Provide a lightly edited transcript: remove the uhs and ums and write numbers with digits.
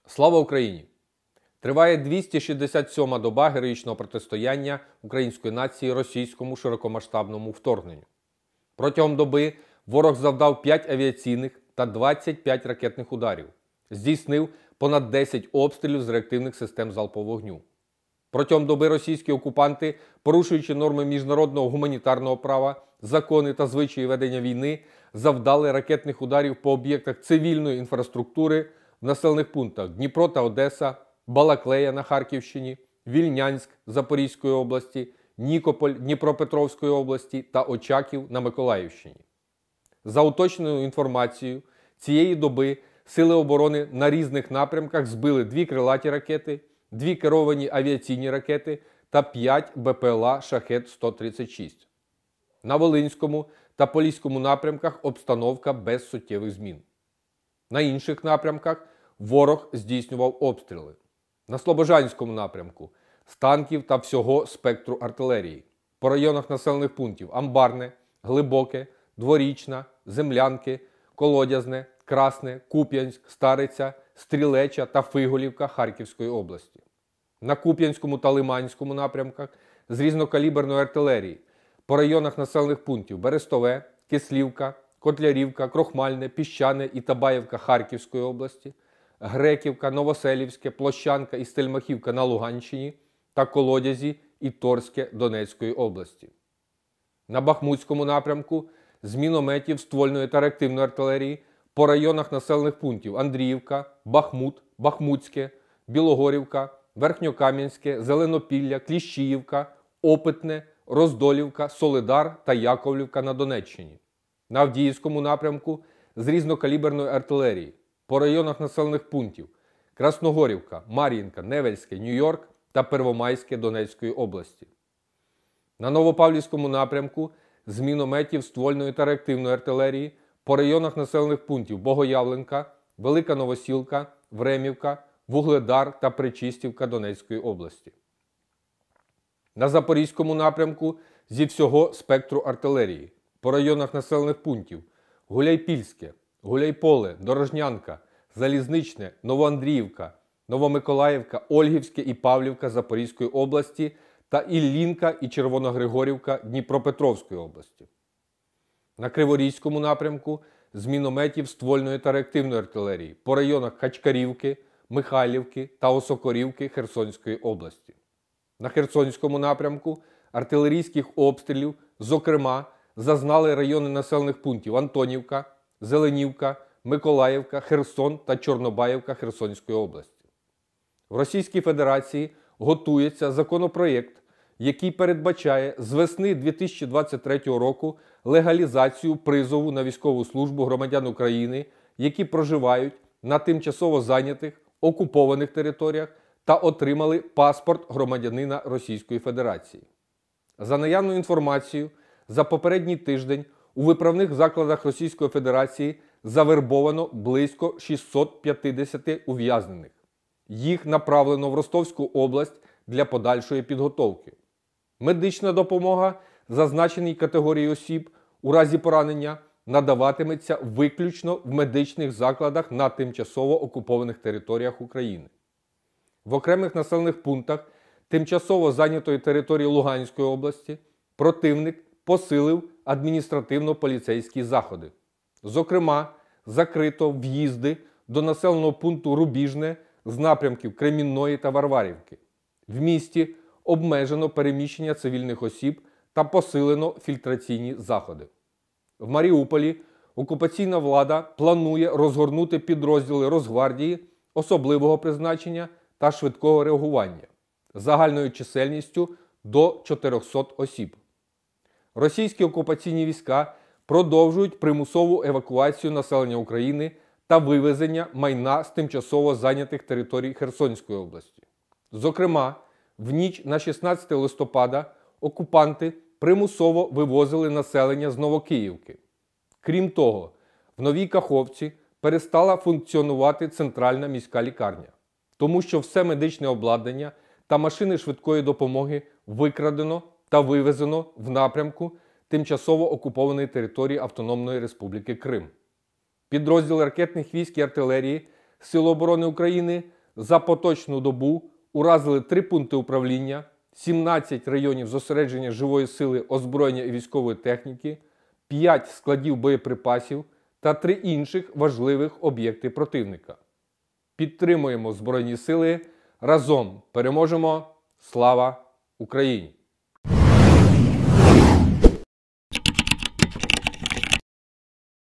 Слава Україні! Триває 267-ма доба героїчного протистояння української нації російському широкомасштабному вторгненню. Протягом доби ворог завдав 5 авіаційних та 25 ракетних ударів, здійснив понад 10 обстрілів з реактивних систем залпового вогню. Протягом доби російські окупанти, порушуючи норми міжнародного гуманітарного права, закони та звичаї ведення війни, завдали ракетних ударів по об'єктах цивільної інфраструктури в населених пунктах Дніпро та Одеса, Балаклея на Харківщині, Вільнянськ Запорізької області, Нікополь Дніпропетровської області та Очаків на Миколаївщині. За уточненою інформацією, цієї доби Сили оборони на різних напрямках збили 2 крилаті ракети, 2 керовані авіаційні ракети та 5 БПЛА «Шахед-136». На Волинському та Поліському напрямках обстановка без суттєвих змін. На інших напрямках ворог здійснював обстріли. На Слобожанському напрямку з танків та всього спектру артилерії. По районах населених пунктів Амбарне, Глибоке, Дворічна, Землянки, Колодязне, Красне, Куп'янськ, Стариця, Стрілеча та Фиголівка Харківської області. На Куп'янському та Лиманському напрямках з різнокаліберної артилерії. По районах населених пунктів Берестове, Кислівка, Котлярівка, Крохмальне, Піщане і Табаєвка Харківської області, Греківка, Новоселівське, Площанка і Стельмахівка на Луганщині та Колодязі і Торське Донецької області. На Бахмутському напрямку з мінометів ствольної та реактивної артилерії по районах населених пунктів Андріївка, Бахмут, Бахмутське, Білогорівка, Верхньокам'янське, Зеленопілля, Кліщіївка, Опитне, Роздолівка, Солидар та Яковлівка на Донеччині. На Авдіївському напрямку з різнокаліберної артилерії по районах населених пунктів Красногорівка, Мар'їнка, Невельське, Нью-Йорк та Первомайське Донецької області. На Новопавлівському напрямку з мінометів ствольної та реактивної артилерії по районах населених пунктів Богоявленка, Велика Новосілка, Времівка, Вугледар та Причистівка Донецької області. На Запорізькому напрямку зі всього спектру артилерії по районах населених пунктів Гуляйпільське, Гуляйполе, Дорожнянка, Залізничне, Новоандріївка, Новомиколаївка, Ольгівське і Павлівка Запорізької області та Іллінка і Червоногригорівка Дніпропетровської області. На Криворізькому напрямку з мінометів ствольної та реактивної артилерії по районах Качкарівки, Михайлівки та Осокорівки Херсонської області. На Херсонському напрямку артилерійських обстрілів, зокрема, зазнали райони населених пунктів Антонівка, Зеленівка, Миколаївка, Херсон та Чорнобаївка Херсонської області. В Російській Федерації готується законопроєкт, який передбачає з весни 2023 року легалізацію призову на військову службу громадян України, які проживають на тимчасово зайнятих, окупованих територіях та отримали паспорт громадянина Російської Федерації. За наявною інформацією, за попередній тиждень у виправних закладах Російської Федерації завербовано близько 650 ув'язнених. Їх направлено в Ростовську область для подальшої підготовки. Медична допомога зазначеній категорії осіб у разі поранення надаватиметься виключно в медичних закладах на тимчасово окупованих територіях України. В окремих населених пунктах тимчасово зайнятої території Луганської області противник посилив адміністративно-поліцейські заходи. Зокрема, закрито в'їзди до населеного пункту Рубіжне з напрямків Кремінної та Варварівки. В місті обмежено переміщення цивільних осіб та посилено фільтраційні заходи. В Маріуполі окупаційна влада планує розгорнути підрозділи Росгвардії, особливого призначення та швидкого реагування загальною чисельністю до 400 осіб. Російські окупаційні війська продовжують примусову евакуацію населення України та вивезення майна з тимчасово зайнятих територій Херсонської області. Зокрема, в ніч на 16 листопада окупанти примусово вивозили населення з Новокиївки. Крім того, в Новій Каховці перестала функціонувати центральна міська лікарня, тому що все медичне обладнання та машини швидкої допомоги викрадено та вивезено в напрямку тимчасово окупованої території Автономної Республіки Крим. Підрозділи ракетних військ і артилерії Сил оборони України за поточну добу уразили 3 пункти управління, 17 районів зосередження живої сили, озброєння і військової техніки, 5 складів боєприпасів та 3 інших важливих об'єкти противника. Підтримуємо Збройні сили. Разом переможемо! Слава Україні!